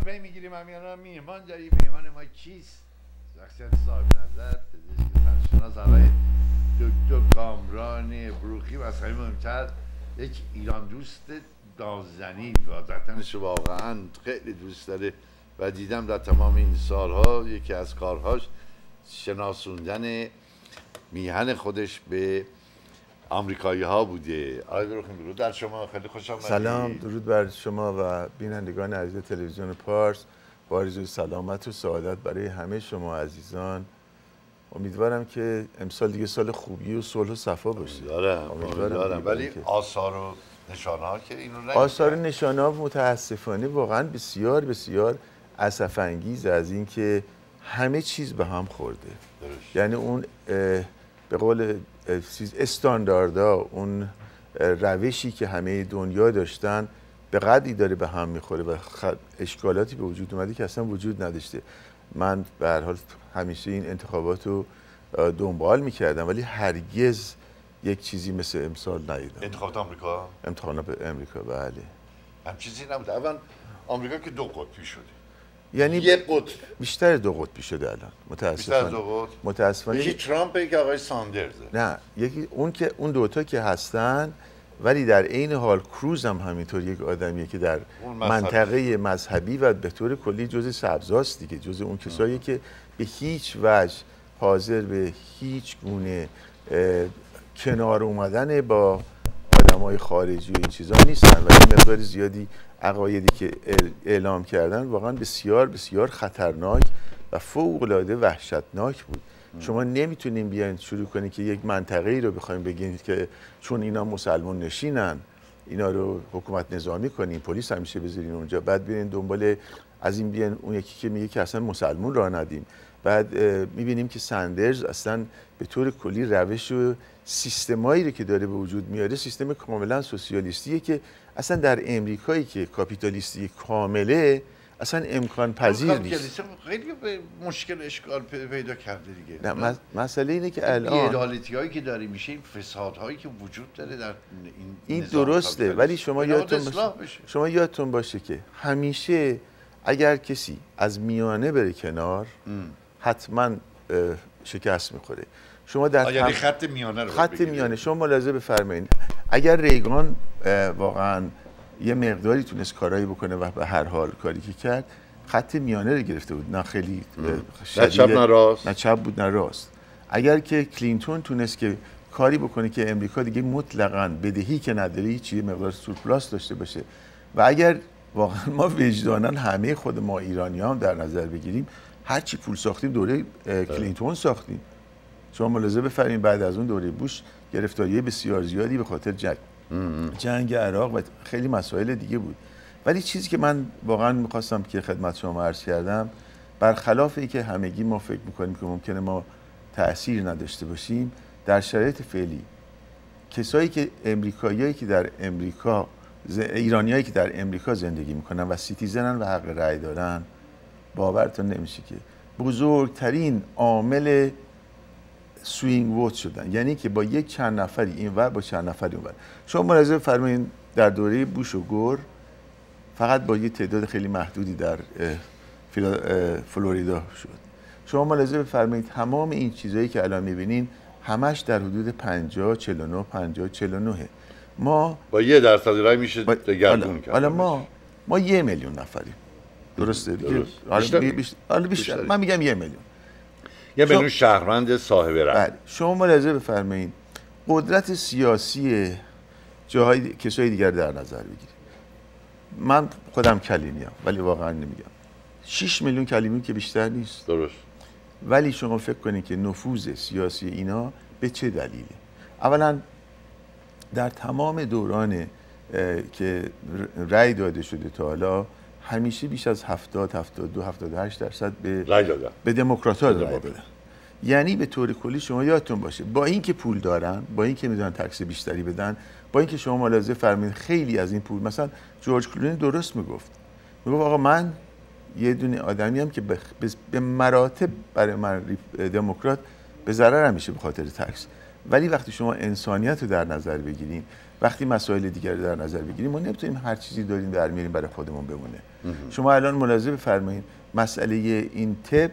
بین میگیریم همیانا میهمان داریم. میهمان ما کیست؟ شخصیت صاحب نظر، پزشک سرشناس آقای دکتر کامران بروخی و صاحب مهمتر یک ایران دوست نازنین وطنش رو واقعا خیلی دوست داره و دیدم در تمام این سالها یکی از کارهاش شناسوندن میهن خودش به آمریکایی ها بوده. آقای بروخی درود در شما، خیلی خوش آمدید. سلام، درود بر شما و بینندگان عزیز تلویزیون پارس. با آرزوی سلامت و سعادت برای همه شما عزیزان. امیدوارم که امسال دیگه سال خوبی و صلح و صفا باشه. امیدوارم. ولی آثار و نشانه ها که اینو نگید. آثار و نشانه ها متاسفانه واقعا بسیار بسیار اسف انگیز از این که همه چیز به هم خورده. درست. یعنی اون به قول استانداردها، اون روشی که همه دنیا داشتن به قدری داره به هم میخوره و اشکالاتی به وجود اومده که اصلا وجود نداشته. من به هر حال همیشه این انتخابات رو دنبال میکردم ولی هرگز یک چیزی مثل امسال ندیدم. انتخابات آمریکا؟ انتخابات امریکا، بله. هم چیزی نبود. اول آمریکا که دو قطبی شده. یعنی یک قطب. بیشتر دو قطبی شده الان. متاسفانه. بیشتر از دو قطب. متاسفانه. یکی ترامپه، یکی آقای ساندرزه. نه، یکی اون دوتا که هستن، ولی در عین حال کروز هم همینطور یک آدمیه که در منطقه مذهبی و به طور کلی جزء سبزاست دیگه، جزء اون کسایی که به هیچ وجه حاضر به هیچ گونه کنار اومدن با آدمای خارجی و این چیزا نیستن و این مقدار زیادی عقایدی که اعلام کردن واقعا بسیار بسیار خطرناک و فوق‌العاده وحشتناک بود. شما نمیتونین بیاین شروع کنید که یک منطقه‌ای رو بخوایم بگین که چون اینا مسلمان نشینن اینا رو حکومت نظامی کنین، پلیس همیشه بذارین اونجا، بعد برین دنبال از این بیان اون یکی که میگه که اصلا مسلمان راه ندیم. بعد میبینیم که ساندرز اصلا به طور کلی روش و سیستمایی رو که داره به وجود میاره سیستم کاملا سوسیالیستیه که اصلا در امریکایی که کاپیتالیستی کامله اصلا امکان پذیر نیست. خیلی به مشکل اشکال پیدا کرده دیگه. نه، مسئله اینه که الان بی‌عدالتی‌هایی که داره میشه، این فسادهایی که وجود داره در این درسته، ولی شما یادتون باشه که همیشه اگر کسی از میانه بره کنار حتما شکست میخوره. شما در یعنی خط میانه رو خط میانه شما ملاحظه بفرمایید، اگر ریگان واقعا یه مقداری تونست کارایی بکنه و به هر حال کاری که کرد خط میانه رو گرفته بود، نه خیلی شدید، نه چپ نه راست، نه چپ بود نه راست. اگر که کلینتون تونست که کاری بکنه که امریکا دیگه مطلقاً بدهی که نداره هیچ مقدار سورپلاس داشته باشه و اگر واقعا ما وجداناً همه خود ما ایرانی‌ها هم در نظر بگیریم هر چی پول ساختیم دوره کلینتون ساختیم. شما ملاحظه بفرمایید بعد از اون دوره بوش گرفتاری بسیار زیادی به خاطر جنگ عراق و خیلی مسائل دیگه بود. ولی چیزی که من واقعا میخواستم که خدمت شما عرض کردم، برخلاف اینکه همگی ما فکر میکنیم که ممکنه ما تأثیر نداشته باشیم، در شرایط فعلی کسایی که امریکاییایی که در امریکا ایرانیایی که در امریکا زندگی میکنن و سیتیزنن و حق رأی دارن، باورتون نمیشه که بزرگترین عامل سوینگ ووت شدن، یعنی که با یک چند نفری اینور با چند نفری اونور. شما ملاحظه فرمایید در دوره بوش و گور فقط با یک تعداد خیلی محدودی در فلوریدا شد. شما ملاحظه بفرمایید تمام این چیزایی که الان می‌بینین همش در حدود 50 49 50 49 ما با 1% رای میشه دگرگون کرد. حالا ما 1 میلیون نفریم. درسته دیگه؟ حالا بیشتر. من میگم 1 میلیون. 1 میلیون شهروند صاحب رأی. بله. شما ملاحظه بفرمایید قدرت سیاسی کسای دیگر در نظر بگیرید. من خودم کلیمیام ولی واقعا نمیگم. 6 میلیون کلیمی که بیشتر نیست. درست. ولی شما فکر کنید که نفوذ سیاسی اینا به چه دلیله؟ اولا در تمام دوران که رأی داده شده تا حالا همیشه بیش از 70 72 78% به دموکرات‌ها رأی دادن. یعنی به طور کلی شما یادتون باشه با اینکه پول دارن، با اینکه میدونن تکس بیشتری بدن، با اینکه شما ملاحظه فرمایید خیلی از این پول، مثلا جورج کلونی درست میگفت آقا من یه دونه آدمیم که به مراتب برای من دموکرات به ضرر میشه به خاطر تکس، ولی وقتی شما انسانیت رو در نظر بگیریم وقتی مسائل دیگر رو در نظر بگیریم ما نمیتونیم هر چیزی داریم در میاریم برای خودمون بمونه. شما الان ملاحظه بفرمایید مسئله این طب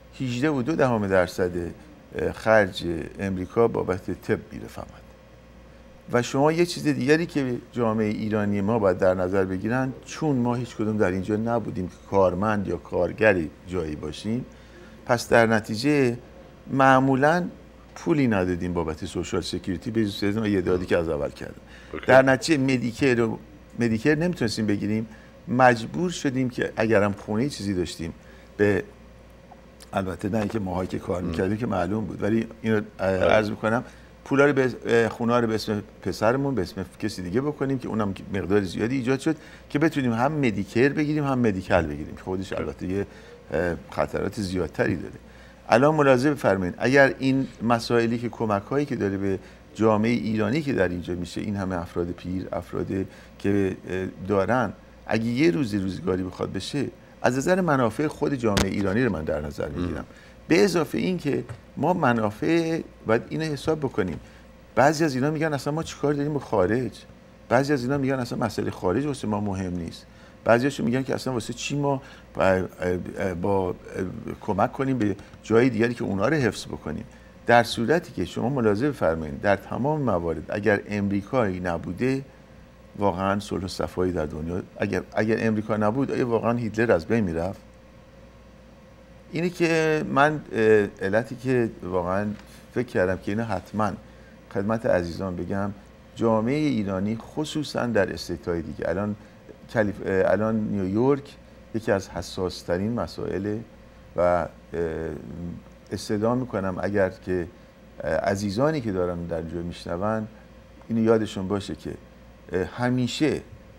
18.2% خرج امریکا بابت طب میره فقط. و شما یه چیز دیگری که جامعه ایرانی ما باید در نظر بگیرن، چون ما هیچ کدوم در اینجا نبودیم که کارمند یا کارگری جایی باشیم، پس در نتیجه معمولاً پولی ندادیم بابت سوشال سکیوریتی به جز یه دادی که از اول کردم. در نتیجه مدیکر نمیتونستیم بگیریم، مجبور شدیم که اگرم خونه چیزی داشتیم به، البته نه اینکه ماهایی که کار میکردیم که معلوم بود، ولی اینو عرض میکنم پولا رو به خونه رو به اسم پسرمون به اسم کسی دیگه بکنیم که اونم مقدار زیادی ایجاد شد که بتونیم هم مدیکر بگیریم هم مدیکال بگیریم که خودش البته یه خطرات زیادتری داره. الان ملاحظه بفرمایید اگر این مسائلی که کمک هایی که داره به جامعه ایرانی که در اینجا میشه، این همه افراد پیر، افرادی که دارن، اگه یه روزگاری بخواد بشه، از نظر منافع خود جامعه ایرانی رو من در نظر میگیرم. به اضافه این که ما منافع باید اینو حساب بکنیم. بعضی از اینا میگن اصلا ما چیکار داریم با خارج، بعضی از اینا میگن اصلا مسئله خارج واسه ما مهم نیست، بعضیاشون میگن که اصلا واسه چی ما با کمک کنیم به جای دیگری که اونا رو حفظ بکنیم. در صورتی که شما ملاحظه بفرمایید در تمام موارد اگر امریکایی نبوده واقعا صلح و صفایی در دنیا، اگر امریکا نبود آیا واقعا هیتلر از بین میرفت؟ اینه که من علتی که واقعا فکر کردم که اینو حتما خدمت عزیزان بگم، جامعه ایرانی خصوصا در استیت‌های دیگه، الان نیویورک یکی از حساس ترین مسائل و استدعا میکنم اگر که عزیزانی که دارن در جای میشنون اینو یادشون باشه که همیشه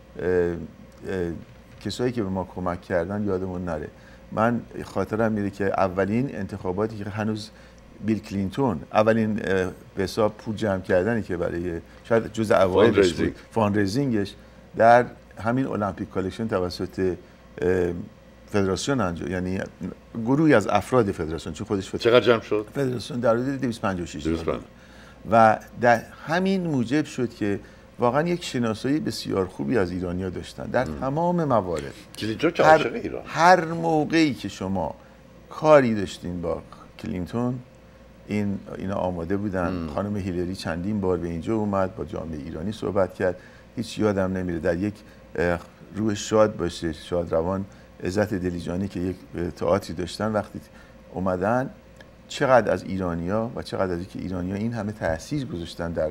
کسایی که به ما کمک کردن یادمون نره. من خاطرم میره که اولین انتخاباتی که هنوز بیل کلینتون اولین به حساب پول جمع کردنی که برای شاید جزء اوایلش بود فاندریزینگش در همین المپیک کالکشن توسط فدراسیون انجام، یعنی گروهی از افراد فدراسیون، چون خودش چقدر جمع شد؟ فدراسیون در حدود 256 و در همین موجب شد که واقعا یک شناسایی بسیار خوبی از ایرانی‌ها داشتن در تمام موارد. هر موقعی که شما کاری داشتین با کلینتون اینا آماده بودن. خانم هیلری چندین بار به اینجا اومد با جامعه ایرانی صحبت کرد. هیچ یادم نمیره در یک روح شاد باشه، شاد روان عزت دلیجانی که یک تئاتری داشتن، وقتی اومدن چقدر از ایرانی‌ها و چقدر از اینکه ایرانی‌ها این همه تاثیر گذاشتن در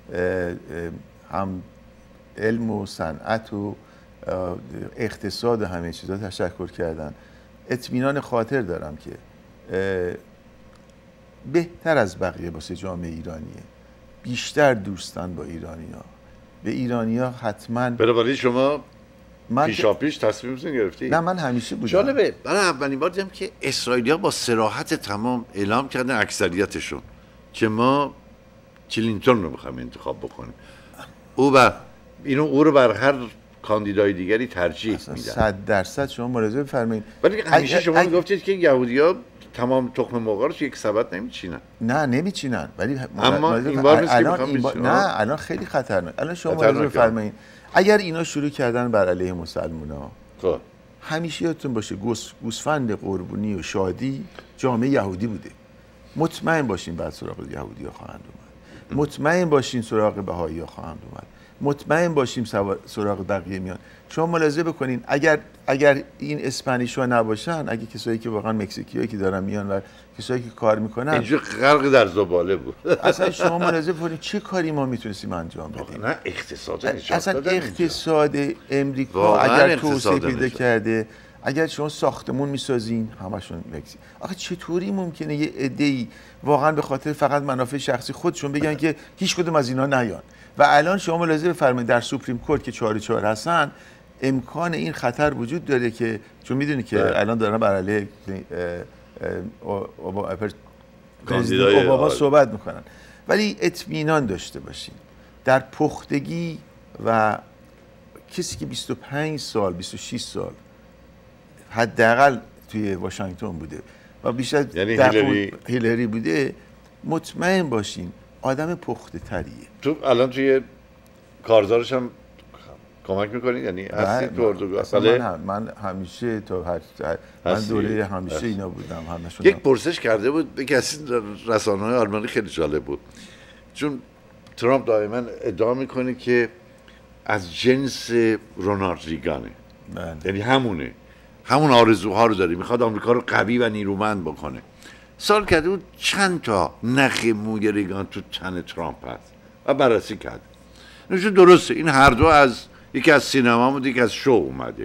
هم علم و صنعت و اقتصاد و همه چیزا تشکر کردن. اطمینان خاطر دارم که بهتر از بقیه واسه جامعه ایرانیه، بیشتر دوستن با ایرانی‌ها، به ایرانی‌ها حتما. بنابراین شما پیشاپیش تصمیمتون گرفتی؟ نه من همیشه بودم. جالبه، من اولین بار دیدم که اسرائیلی‌ها با صراحت تمام اعلام کردن اکثریتشون که ما کلینتون رو می‌خوایم انتخاب بکنیم. او رو بر هر کاندیدای دیگری ترجیح میدن. 100% شما ملاحظه بفرمایید. ولی همیشه شما میگفتید که یهودی‌ها تمام تخم مرغ رو یک سبد نمیچینن. نه نمیچینن، ولی اما این بار نه الان خیلی خطرناک. الان شما ملاحظه بفرمایید اگر اینا شروع کردن بر علیه مسلمان‌ها، خب همیشه یادتون باشه گوسفند قربونی و شادی جامعه یهودی بوده. مطمئن باشین بعد سراغ یهودی‌ها خواهند اومد. مطمئن باشین سراغ بهائی‌ها خواهند اومد. مطمئن باشیم سراغ بقیه میان. شما ملاحظه بکنین اگر این اسپانیش‌ها نباشن، اگه کسایی که واقعا مکزیکیایی که دارن میان و کسایی که کار میکنن اینجا غرق در زباله بود. اصلا شما ملاحظه بکنین چه کاری ما میتونستیم انجام بدیم. نه اقتصاد اصلا اقتصاد امریکا اگر توسعه پیدا کرده، اگر شما ساختمون میسازین همشون مکزیک، آخه چطوری ممکنه یه عده‌ای واقعا به خاطر فقط منافع شخصی خودشون بگن که هیچ کدوم از اینا نیان؟ و الان شما ملاحظه بفرمایید در سوپریم کورت که 4-4 هستن، امکان این خطر وجود داره که چون میدونی که الان دارن بر علیه اوباما صحبت میکنن، ولی اطمینان داشته باشین در پختگی و کسی که 25 سال 26 سال حداقل توی واشنگتن بوده و بیشتر یعنی هیلری بوده، مطمئن باشین آدم پخته تریه. تو الان توی کارزارش هم کمک میکنید؟ یعنی هستی تو اردوگاه؟ من همیشه من دوره همیشه اینا بودم همشون. یک پرسش کرده بود به کسی رسانه‌های آلمانی، خیلی جالب بود، چون ترامپ دائما ادعا میکنه که از جنس رونالد ریگانه، یعنی همون آرزوها رو داره، میخواد آمریکا رو قوی و نیرومند بکنه. سوال کرده بود چند تا نخ موی ریگان تو تن ترامپ هست و بررسی کرد. نوشته درسته، این هر دو از یکی از سینما بود، یکی از شو اومده.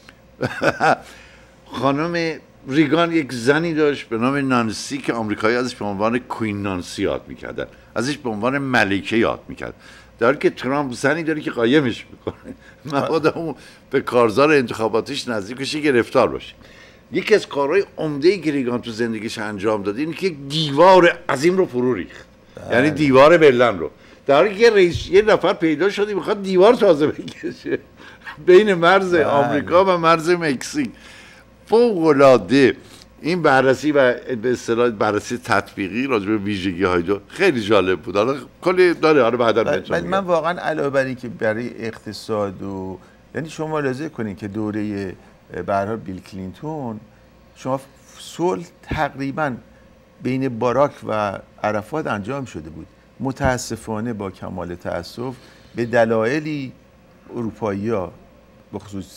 خانم ریگان یک زنی داشت به نام نانسی که آمریکایی ازش به عنوان کوین نانسی یاد میکردن، ازش به عنوان ملکه یاد میکرد، در حالی که ترامپ زنی داره که قایمش میکنه. مبادا به کارزار انتخاباتیش نزدیکش گرفتار باشه. یکی از کارهای عمده‌ای که ریگان تو زندگیش انجام داده اینه که یک دیوار عظیم رو فرو ریخت، یعنی دیوار برلین رو، در حالی که یه نفر پیدا شده میخواد دیوار تازه بکشه بین مرز آمریکا و مرز مکزیک. فوق‌العاده این بررسی و به اصطلاح بررسی تطبیقی راجع به ویژگی‌های دو خیلی جالب بود. حالا کلی داره، حالا بعدا بهتون میگم. من واقعا علاوه بر این که برای اقتصاد و یعنی شما ملاحظه کنین که دوره به هر حال بیل کلینتون شما صلح تقریبا بین باراک و عرفات انجام شده بود. متاسفانه با کمال تأسف به دلایلی اروپایی‌ها به خصوص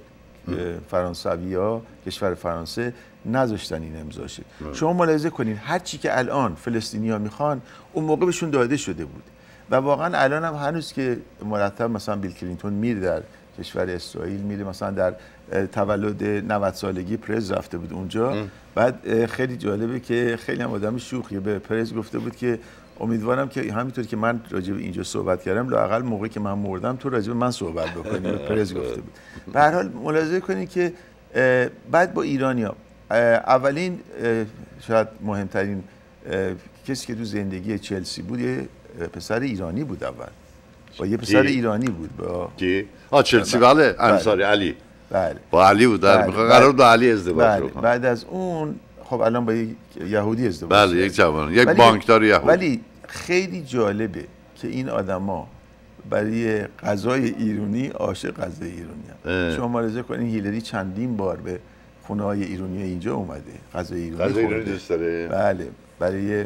فرانسوی‌ها، کشور فرانسه نذاشتن این امضا شه. شما ملاحظه کنین هر چی که الان فلسطینی‌ها میخوان اون موقع بهشون داده شده بود و واقعا الان هم هنوز که مرتب مثلا بیل کلینتون میره در کشور اسرائیل، میره مثلا در تولد 90 سالگی پرز رفته بود اونجا. بعد خیلی جالبه که خیلی هم آدم شوخیه، به پرز گفته بود که امیدوارم که همینطور که من راجع به اینجا صحبت کردم لااقل موقعی که من مردم تو راجع به من صحبت بکنی. به پرز گفته بود. به هر حال ملاحظه کنید که بعد با ایرانیا اولین شاید مهمترین کسی که تو زندگی چلسی بود یه پسر ایرانی بود. اول با یه پسر ایرانی بود با کی؟ چلسی بله، انصاری علی. بله. با علی بود، قرار بود با علی ازدواج بکنه. بعد از اون خب الان با یک یهودی ازدواج. بله، یک جوان، یک بانکدار یهودی. ولی خیلی جالبه که این آدما برای غذای ایرانی عاشق غذای ایرانی هستند. شما ملاحظه کنین هیلری چندین بار به خونه‌های ایرانی اینجا اومده، غذای ایرانی دوست داره. بله، برای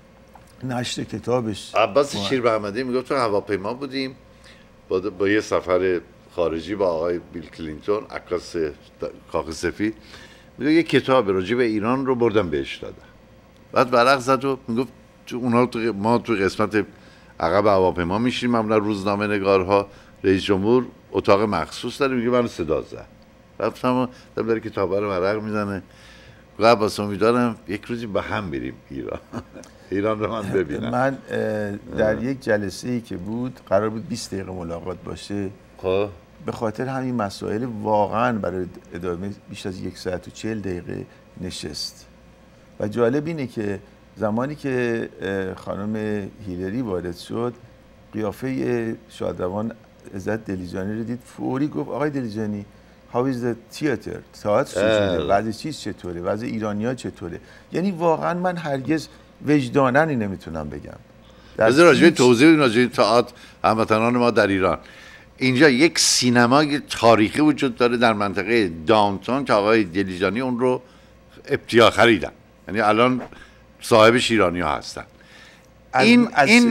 نشر کتابش. عباس شیربهمدی میگفت تو هواپیما بودیم با یه سفر خارجی با آقای بیل کلینتون، عکاس کاخ سفید، میگه یه کتاب راجع به ایران رو بردم بهش دادم. بعد ورق زد و میگفت ما تو قسمت عقب هواپیما میشیم، معمولا روزنامه نگارها، رئیس جمهور اتاق مخصوص داره، میگه منو صدا زد. رفتم داره کتابا رو ورق میزنه. عباس امیدوارم یک روزی با هم بریم ایران رو من ببینم. من در یک جلسه‌ای که بود قرار بود 20 دقیقه ملاقات باشه، خب به خاطر همین مسائل واقعا برای ادامه بیش از 1 ساعت و 40 دقیقه نشست. و جالب اینه که زمانی که خانم هیلری وارد شد، قیافه شادروان عزت دلیجانی رو دید، فوری گفت آقای دلیجانی how is the theater؟ تئاتر چطوره؟ وضع چیز چطوره؟ وضع ایرانی‌ها چطوره؟ یعنی واقعا من هرگز وجداناً نمیتونم بگم. بذار راجع به توضیح بدیم راجع به تئاتر هموطنان ما در ایران. اینجا یک سینمای تاریخی وجود داره در منطقه داونتاون که آقای دلیجانی اون رو ابتیا خریدن، یعنی الان صاحبش ایرانی‌ها هستن. این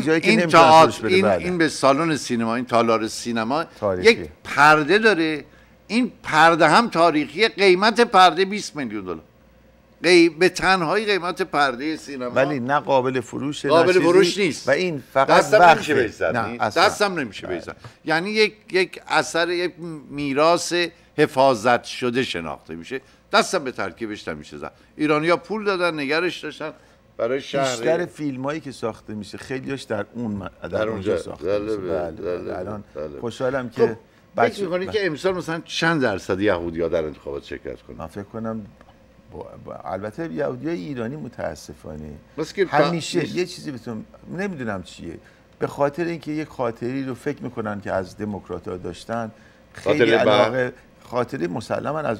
تئاتر، این به سالن سینما، این تالار سینما یک پرده داره. این پرده هم تاریخی، قیمت پرده 20 میلیون دلار. به تنهایی قیمت پرده سینما، ولی نه قابل فروش، قابل فروش نیست و این فقط نمیشه بزنی، دستم نمیشه بزنی. یعنی یک اثر، یک میراث حفاظت شده شناخته میشه، دستم به ترکیبش نمیشه زد. ایرانی‌ها پول دادن، نگرش داشتن برای شهر. بیشتر فیلمایی که ساخته میشه خیلیاش در اونجا ساخته میشه. بله. الان خوشحالم که فکر می‌کنید که امسال مثلا چند درصد یهودی‌ها در انتخابات شرکت کنن؟ من فکر کنم البته یهودیای ایرانی متاسفانه همیشه یه چیزی بهتون نمیدونم چیه، به خاطر اینکه یک خاطری رو فکر میکنن که از دموکرات‌ها داشتن، خیلی علاقه، خاطری مسلماً از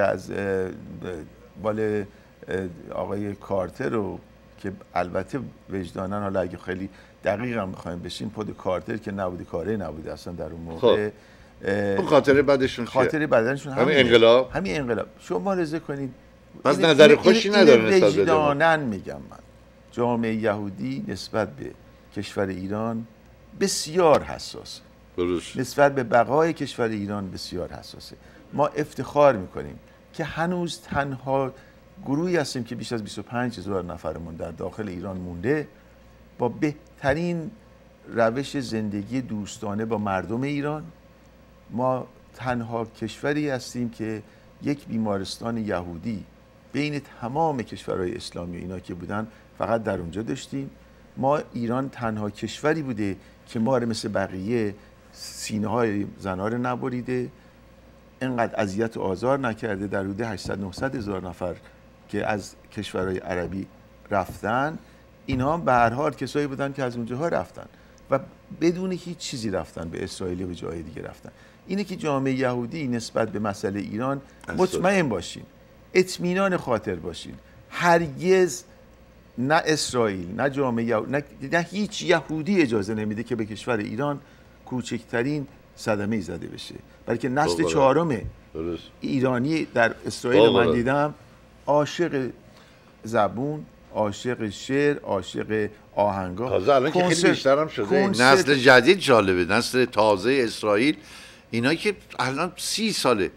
بال آقای کارتر رو که البته وجداناً حالا اگه خیلی دقیق هم بخوایم بشیم خود کارتر که نبوده، کاره نبوده اصلا در اون موقع. اون خاطره بعدشون چیه؟ خاطره بدنشون همین انقلاب. همین انقلاب. شما رضا کنید پس نظر خوشی نداره نسبت به وجدانن میگم من جامعه یهودی نسبت به کشور ایران بسیار حساسه. درست. نسبت به بقای کشور ایران بسیار حساسه. ما افتخار میکنیم که هنوز تنها گروهی هستیم که بیش از 25,000 نفرمون در داخل ایران مونده، با بهترین روش زندگی دوستانه با مردم ایران. ما تنها کشوری هستیم که یک بیمارستان یهودی بین تمام کشورهای اسلامی و اینا که بودن فقط در اونجا داشتیم. ما ایران تنها کشوری بوده که ما رو مثل بقیه سینه های زنها رو نبریده، اینقدر اذیت و آزار نکرده. در حدود 800-900 هزار نفر که از کشورهای عربی رفتن، اینها به هر حال کسایی بودن که از اونجاها رفتن و بدون هیچ چیزی رفتن به اسرائیل و جای دیگه رفتن. اینه که جامعه یهودی نسبت به مسئله ایران مطمئن باشین، اطمینان خاطر باشین، هرگز نه اسرائیل نه جامعه یهودی نه هیچ یهودی اجازه نمیده که به کشور ایران کوچکترین صدمه زده بشه، بلکه نسل چهارم ایرانی در اسرائیل من دیدم عاشق زبون، عاشق شعر، عاشق آهنگا. تازه الان که خیلی بیشتر هم شده نسل جدید جالبه، نسل تازه اسرائیل، اینا که الان 30 ساله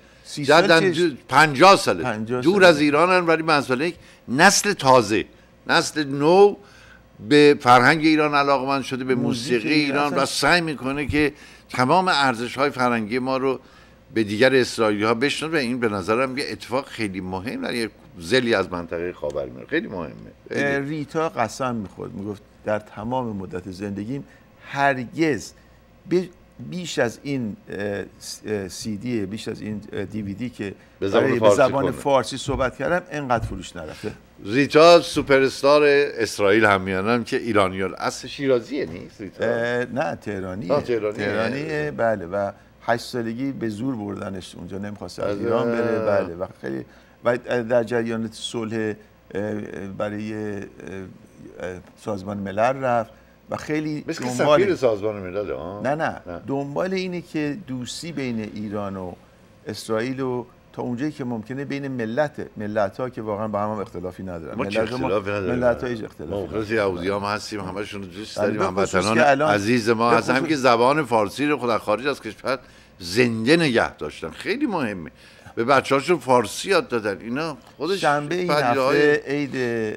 50 ساله دور از ایرانن، ولی مسئله نسل تازه، نسل نو به فرهنگ ایران علاقه‌مند شده، به موسیقی ایران و سعی میکنه که تمام ارزش‌های فرهنگی ما رو به دیگر اسرائیلی‌ها بشناسه. و این به نظرم یه اتفاق خیلی مهم در یک ضلعی از منطقه خاورمیانه خیلی مهمه. ریتا قسم می‌خورد، میگفت در تمام مدت زندگیم هرگز بیش از این CD، بیش از این DVD که به زبان فارسی صحبت کردم اینقدر فروش نرفته. ریتا سوپر استار اسرائیل هم میانم که ایرانیان اصل شیرازیه نیست ریتا؟ نه تهرانیه. تهرانیه بله، و 8 سالگی به زور بردنش اونجا، نمیخواست از ایران بره. بله و خیلی و در جریان صلح برای سازمان ملل رفت و خیلی مثل سفیر سازمان ملل. نه دنبال اینه که دوستی بین ایران و اسرائیل و تا اونجایی که ممکنه بین ملت‌ها که واقعا با هم اختلافی ندارن. ما اختلافی نداریم. ملت‌ها هیچ اختلافی ندارن. ما خلاص یهودی‌ها هستیم، همشون رو دوست داریم، هموطنان عزیز ما هستن، هم که زبان فارسی رو خود خارج از کشور زنده نگه داشتن. خیلی مهمه. به بچه‌هاشون فارسی یاد دادن. اینا خودش شنبه این هفته عید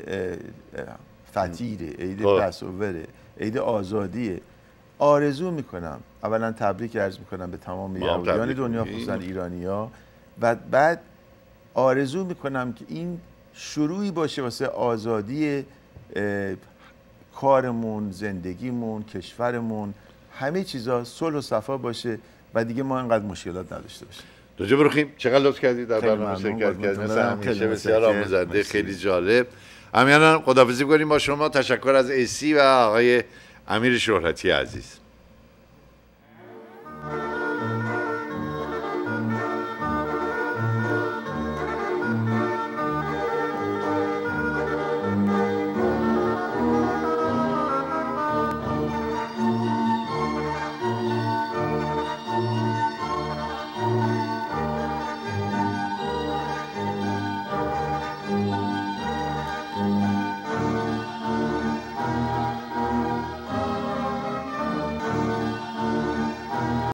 فطیره، عید پسووره، عید آزادیه. آرزو میکنم اولا تبریک عرض میکنم به تمام یهودیان دنیا، خصوصا ایرانی‌ها، و بعد آرزو میکنم که این شروعی باشه واسه آزادی کارمون، زندگیمون، کشورمون، همه چیزا صلح و صفا باشه و دیگه ما اینقدر مشکلات نداشته باشیم. دکتر بروخیم چقدر لطف کردید در برنامه شرکت کردید، مثل همیشه بسیار آموزنده، خیلی جالب. امیانا خداحافظی کنیم با شما. تشکر از ایسی و آقای امیر شهرتی عزیز.